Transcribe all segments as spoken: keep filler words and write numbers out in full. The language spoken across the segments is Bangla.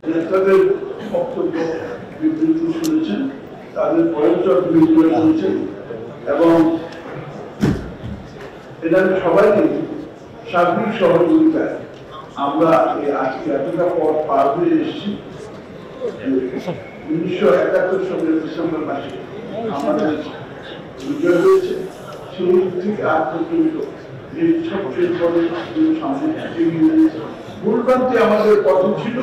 নেতাদের বক্তব্য বিবৃতি শুনেছেন, তাদের পরিচয় বিবৃতি করেছেন এবং এটা সবাইকে সার্বিক সহযোগিতায় আমরা এই আজকে এতটা পথ পার হয়ে এসেছি। উনিশশো একাত্তর সালের ডিসেম্বর মাসে আমাদের বিজয় হয়েছে, সেই থেকে আজ পর্যন্ত এই সবচেয়ে বড় সামনে এগিয়ে দিয়েছে। ভুলভ্রান্তি আমাদের পথে ছিল,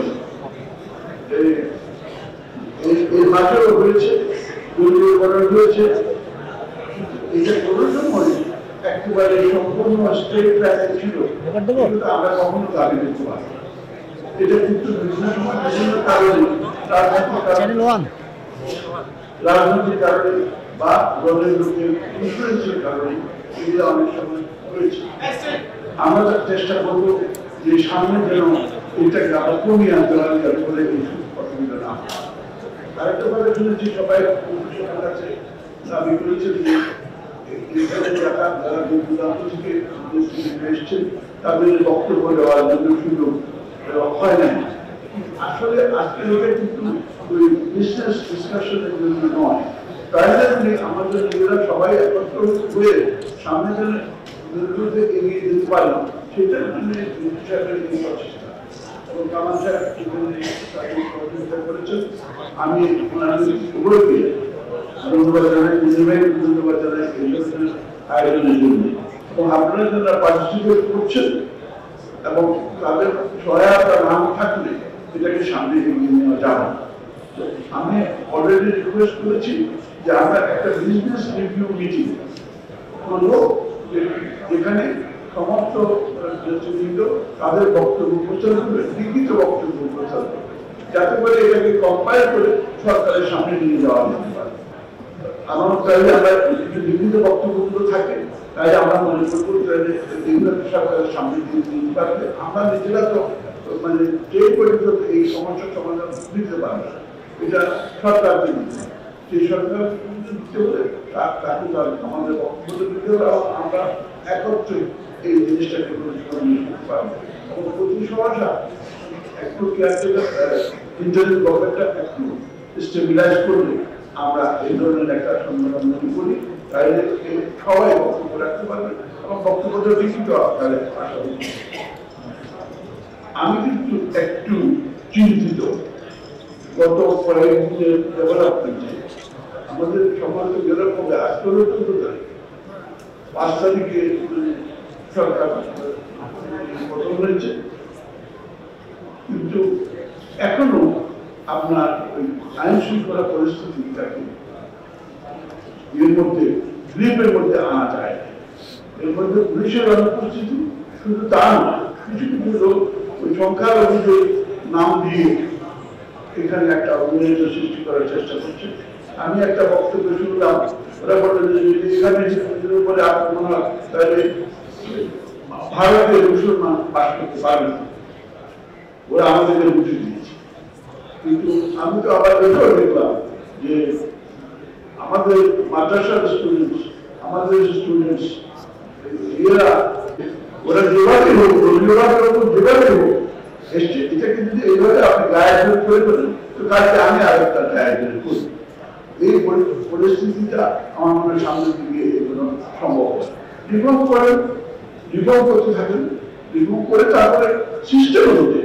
এই মাঠেও হয়েছে, দুর্নীতিকরণ হয়েছে। এটা কোনো সময় একেবারে সম্পূর্ণ স্ট্রেট ট্র্যাকে ছিল, কিন্তু আমরা কখনো দাবি করতে পারি। এটা কিন্তু বিভিন্ন সময় বিভিন্ন কারণে, রাজনৈতিক কারণে বা দলের লোকের ইনফ্লুয়েন্সের কারণে এগুলো অনেক সময় হয়েছে। আমরা চেষ্টা করবো যে সামনে যেন এটাকে আবার কমিয়ে আনতে পারি, যাতে করে এই অসুবিধা না হয়। আরেকটা কথা শুনেছি, সবাই কাছে দাবি করেছেন যে এখানে যারা যারা দূরান্ত থেকে এসছেন তাদের বক্তব্য দেওয়ার জন্য সুযোগ হয় নাই। আসলে আজকে এটা কিন্তু ওই বিজনেস ডিসকাশনের জন্য নয়, প্রাইমারিলি আমাদের নিজেরা সবাই একত্র হয়ে সামনে যেন দীর্ঘতে এগিয়ে যেতে পারি, সেটার জন্য সাহেবের এই প্রচেষ্টা এবং কামাল সাহেব সহযোগিতা করেছেন। আমি ওনাদের উভয়কে ধন্যবাদ জানাই, ধন্যবাদ জানাই আয়োজনের জন্য এবং আপনারা যারা পার্টিসিপেট করছেন এবং তাদের সহায়তা নাম থাকলে এটাকে সামনে এগিয়ে নেওয়া যাবে। আমি অলরেডি রিকোয়েস্ট করেছি যে আমরা একটা বিজনেস রিভিউ মিটিং করবো, যেখানে সমস্ত নেতৃবৃন্দ তাদের বক্তব্য প্রচার করবে, লিখিত বক্তব্য প্রচার করবে, যাতে করে এটাকে কম্পাইল করে সরকারের সামনে নিয়ে যাওয়া যেতে পারে। আমার চাইলে আমরা লিখিত বক্তব্যগুলো থাকে, তাই আমরা মনে করবো এগুলো সরকারের সামনে দিয়ে দিতে পারলে আমরা নিজেরা তো মানে যে পর্যন্ত এই সমস্যার সমাধান দিতে পারবে, এটা সরকারকে দিতে, সেই সরকার দিতে হলে তাকে আমাদের বক্তব্য দিতে হবে, আমরা একত্রে এই জিনিসটাকে নিয়ে করতে পারবো। এবং প্রতি সমস্যা একটু ইন্টারনেট গভর্নমেন্টটা একটু স্টেবিলাইজ করলে আমরা এই ধরনের একটা সম্মেলন মনে করি, তাহলে সবাই বক্তব্য রাখতে পারবে এবং বক্তব্যটা লিখিত আকারে আসা উচিত। আমি কিন্তু একটু চিন্তিত গত কয়েকদিনের ডেভেলপমেন্টে। আমাদের সমাজ যেরকম আজকাল চোদ্দ তারিখ পাঁচ তারিখে সরকার গঠন হয়েছে, কিন্তু এখনো আপনার ওই আইন শৃঙ্খলা পরিস্থিতিটাকে এর মধ্যে গ্রিপের মধ্যে আনা যায়। এর মধ্যে পুলিশের অনুপস্থিতি শুধু তা নয়, কিছু কিছু লোক ওই সংখ্যালঘুদের নাম দিয়ে এখানে একটা উন্নয়ন সৃষ্টি করার চেষ্টা করছে। আমি একটা বক্তব্য শুনলাম, ওরা বললেন যে এখানে উপরে আক্রমণ হয় তাহলে ভারতে মুসলমান বাস করতে পারবে না, ওরা আমাদেরকে বুঝে দিয়েছে। কিন্তু আমি তো আবার এটাও দেখলাম যে আমাদের মাদ্রাসার স্টুডেন্টস, আমাদের স্টুডেন্টস এরা ওরা যেভাবে হোক, রবীন্দ্রনাথ যেভাবে হোক এসছে, এটাকে যদি এইভাবে আপনি গায়ে করে ফেলেন তো কালকে আমি আরেকটা গায়ে করি। এই পরিস্থিতিটা আমার মনে সামনে দিকে এগুলো সম্ভব। রিফর্ম করেন, রিফর্ম করতে থাকেন, রিফর্ম করে তারপরে সিস্টেম হতে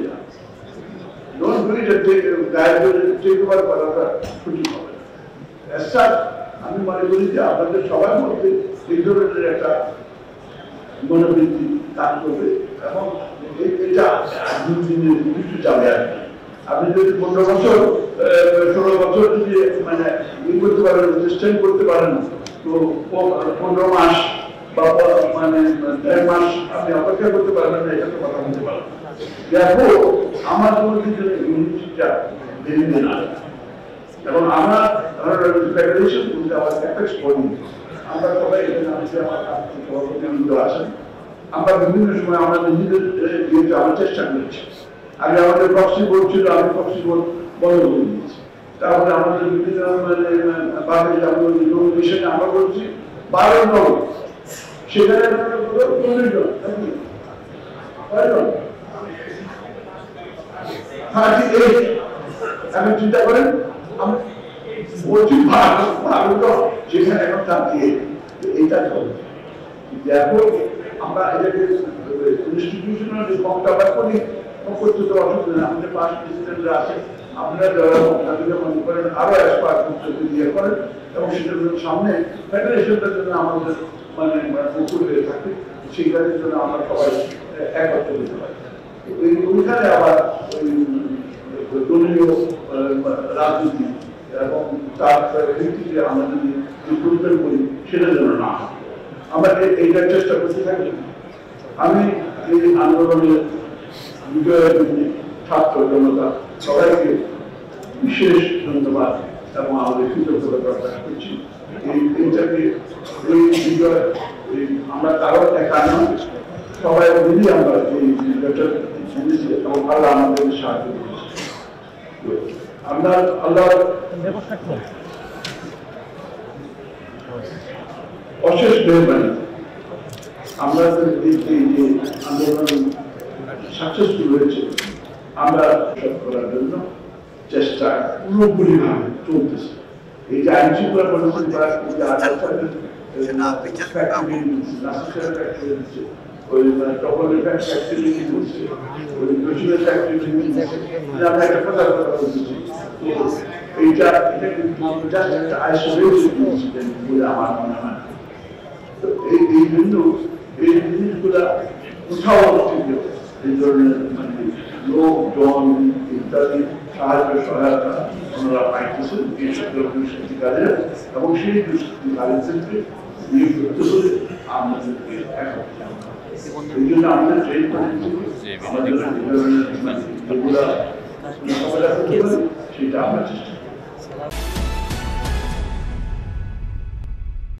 আমি মনে করি যে আপনাদের সবার মধ্যে এই ধরনের একটা মনোবৃত্তি কাজ করবে এবং এটা দুই দিনের কিছু যাবে আর কি। আপনি যদি পনেরো বছর ষোলো বছর যদি মানে ই করতে পারেন, সিস্টেম করতে পারেন, তো পনেরো মাস বা মানে দেড় মাস আপনি অপেক্ষা করতে পারবেন না, এটা তো কথা বলতে পারবেন। দেখো আমার মধ্যে যে ইউনিটিটা দেরি না, এবং আমরা ফেডারেশন কিন্তু আমার অ্যাপেক্স বডি, আমরা সবাই এখানে আসছে, আমার সভাপতিবৃন্দ আছেন, আমরা বিভিন্ন সময় আমরা নিজেদের দিয়ে যাওয়ার চেষ্টা করেছি। আগে আমাদের প্রক্সি বোর্ড ছিল, আমি প্রক্সি বোর্ড বন্ধ করে দিয়েছি। তারপরে আমাদের বিভিন্ন বিষয়ে আমরা বলছি বারো জন, সেখানে চল্লিশ জন থার্টি এইট এখন চিন্তা করেন বলছি ভারত ভারত যেখানে এখন থাকে এইটা হবে দেখো আমরা এটাকে ইনস্টিটিউশনাল রিফর্মটা আবার করি করতে তো অসুবিধা নেই আমাদের পাঁচ প্রেসিডেন্টরা আছে আপনারা যারা মনে করেন আরো এক্সপার্ট দিয়ে করেন এবং সেটার সামনে ফেডারেশনটার জন্য আমাদের মানে প্রচুর হয়ে থাকে সেই কাজের জন্য আমরা সবাই একত্র দিতে পারি ওই ওইখানে আবার ওই দলীয় রাজনীতি এবং তার ভিত্তিতে আমরা যদি ইমপ্রুভমেন্ট করি সেটার জন্য না আমরা এইটার চেষ্টা করতে থাকি আমি এই আন্দোলনের বিজয়ের ছাত্র জনতা সবাইকে বিশেষ ধন্যবাদ এবং আমাদের কৃতজ্ঞতা প্রকাশ করছি এই এইটাকে এই বিজয় আমরা কারো একা নয় সবাই মিলে আমরা এই বিজয়টা জিতেছি এবং আল্লাহ আমাদের সাহায্য করেছে আমরা আল্লাহ অশেষ মেহরবানি আমরা এই যে আন্দোলন সাকসেসফুল হয়েছে আমরা সব করার জন্য চেষ্টা পুরোপুরি ভাবে চলতেছে এই যে আইন শৃঙ্খলা পরিস্থিতি আমার মনে হয় এই জন্য এই জিনিসগুলা কোথাও এই ধরনের মানে লোকজন ইত্যাদি সাহায্য সহায়তা ওনারা পাইতেছেন এই সকল দুষ্কৃতিকারী এবং সেই দুষ্কৃতিকারীদেরকে নিয়ে করতে হলে আমাদেরকে একত্রে এই জন্য আমাদের ট্রেন আমাদের যেগুলা সেটা আমরা চেষ্টা করি